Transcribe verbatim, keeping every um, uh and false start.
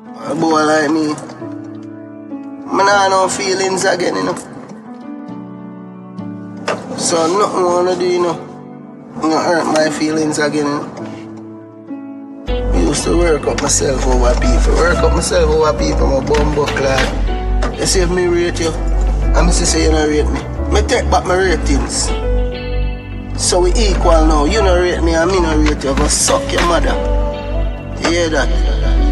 A boy like me, I nah no feelings again, you know. So nothing wanna do, you know. Not hurt my feelings again, you know. I used to work up myself over people. Work up myself over people, my bumbo clad. You see if me rate you, and me say you don't rate me. Me take back my ratings. So we equal now. You don't rate me and me don't rate you. Go suck your mother. You hear that?